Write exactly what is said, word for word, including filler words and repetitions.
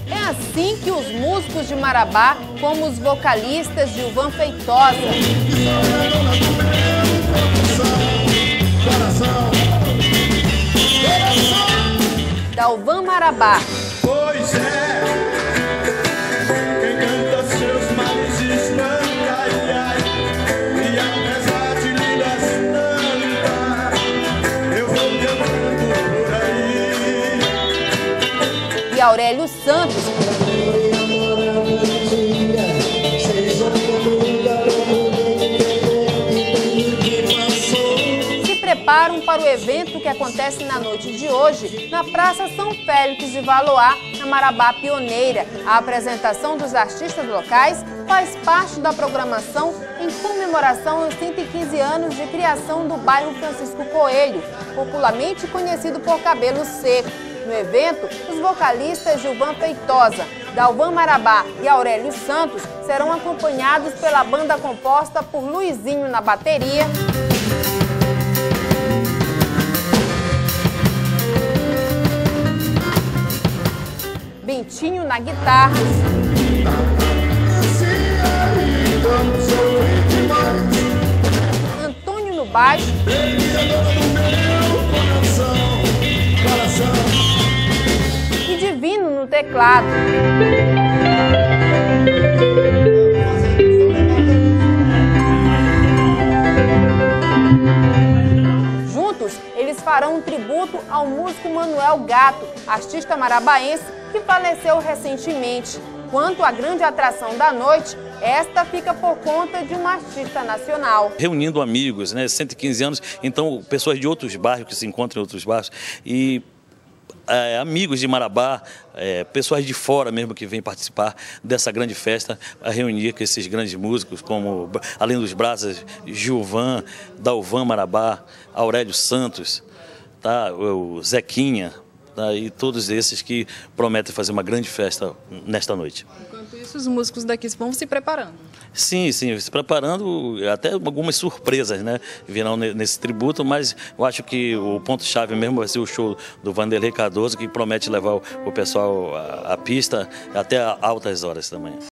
É assim que os músicos de Marabá, como os vocalistas Gilvan Feitosa, Dalvan Marabá, Pois é, quem canta seus males espanta, ai, ai, e apesar de lindas tantas, eu vou cantando por aí. e Aurélio Santos, se preparam para o evento que acontece na noite de hoje na Praça São Félix de Valoar, na Marabá Pioneira. A apresentação dos artistas locais faz parte da programação em comemoração aos cento e quinze anos de criação do bairro Francisco Coelho, popularmente conhecido por Cabelo Seco. No evento, os vocalistas Gilvan Feitosa, Dalvan Marabá e Aurélio Santos serão acompanhados pela banda composta por Luizinho na bateria, Bentinho na guitarra, Antônio no baixo e Divino no teclado. Juntos, eles farão um tributo ao músico Manuel Gato, artista marabaense que faleceu recentemente. Quanto à grande atração da noite, esta fica por conta de uma artista nacional. Reunindo amigos, né, cento e quinze anos, então pessoas de outros bairros que se encontram em outros bairros e é, amigos de Marabá, é, pessoas de fora mesmo que vêm participar dessa grande festa, a reunir com esses grandes músicos, como, além dos Brasas, Gilvan, Dalvan Marabá, Aurélio Santos, tá, o Zequinha, tá, e todos esses que prometem fazer uma grande festa nesta noite. Enquanto isso, os músicos daqui vão se preparando. Sim, sim, se preparando, até algumas surpresas, né, virão nesse tributo, mas eu acho que o ponto-chave mesmo vai ser o show do Vanderlei Cardoso, que promete levar o pessoal à pista até altas horas também.